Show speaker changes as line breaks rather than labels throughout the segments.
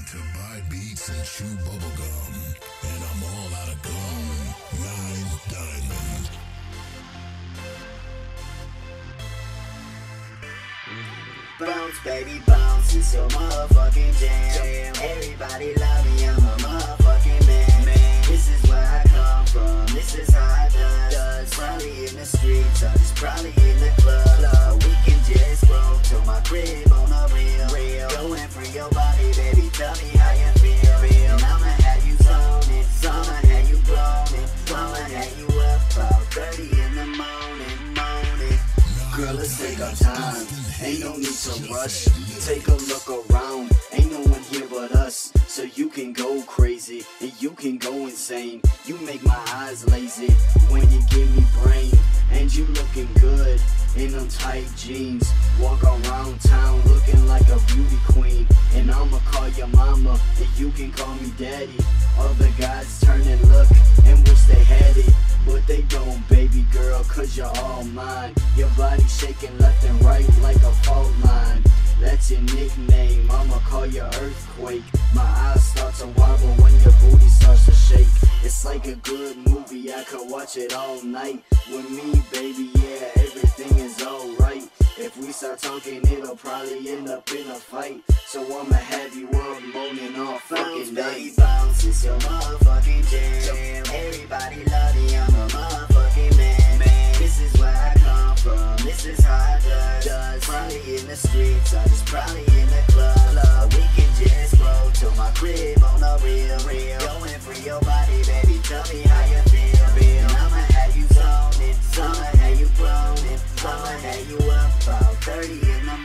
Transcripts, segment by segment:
to buy beats and chew bubblegum, and I'm all out of gum. 9 Diamond.
Bounce, baby, bounce, it's your motherfucking jam. Everybody love me, I'm a motherfucking man. This is where I come from, this is how I does. Probably in the streets, or just probably in the club. We can just roll to my crib on a real. Go and free your body, baby, tell me how you feel. And I'ma have you zoning, I'ma have you blowing, I'ma have you up about 30 in the morning. Girl, let's take our time, ain't no need to rush. Take a look around, ain't no one here but us. So you can go crazy, and you can go insane. You make my eyes lazy when you give me brain. And you looking good in them tight jeans. Walk around town looking like a beauty queen. And I'ma call your mama, and you can call me daddy. Other guys turn and look and wish they had it, but they don't, baby girl, cause you're all mine. Your body shaking left and right like a fault line. That's your nickname, I'ma call you Earthquake. My eyes start to wobble when your booty starts to shake. It's like a good movie, I could watch it all night. With me, baby, yeah, everything is alright. If we start talking, it'll probably end up in a fight. So I'ma have you up moaning all fucking night. Baby, bounce, it's your motherfucking jam. Everybody love me, I'm a motherfucking man. This is where I come from, this is how I does. Probably in the streets, or just probably in the club. We can just roll to my crib on a real. Go and free your body, baby, tell me how you feel. And I'ma have you zoning, I'ma have you blowing, I'ma have you up about 30 in the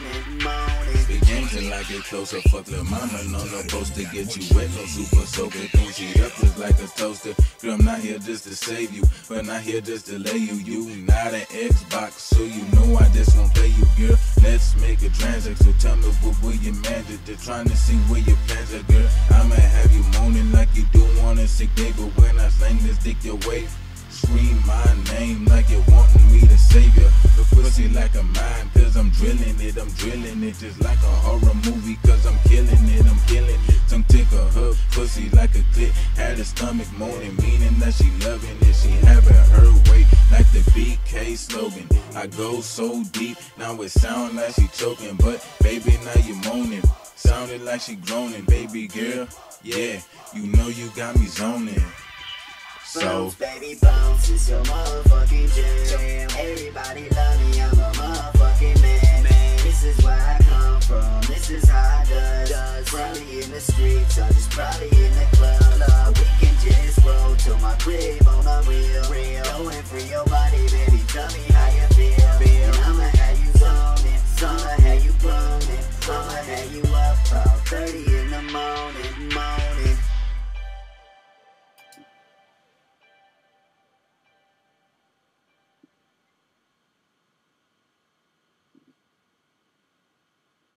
morning.
The game till I get closer, fuck lil' mama, no poster. Get you wet, no super soaker. Clean she up just like a toaster. Girl, I'm not here just to save you, but not here just to lay you. You not an Xbox, so you know I just won't play you, girl. Let's make a transact, so tell me what will you manage. They're trying to see where your plans are, girl. I'ma have you moaning like you do on a sick day, but when I slang this dick your way, scream my name like you're wanting me to save you. The pussy like a mine, cause I'm drilling it just like a horror movie, cause I'm killing it. Tongue tickle her pussy like a clit, had her stomach moaning, meaning that she loving it. She having her way like the BK slogan. I go so deep, now it sound like she choking, but baby now you moaning. Sounded like she groaning, baby girl, yeah, you know you got me zoning.
Bounce, baby, bounce, it's your motherfucking jam. Everybody love me, I'm a motherfucking man. This is where I come from, this is how I does. Probably in the streets, or just probably in the club. We can just roll to my crib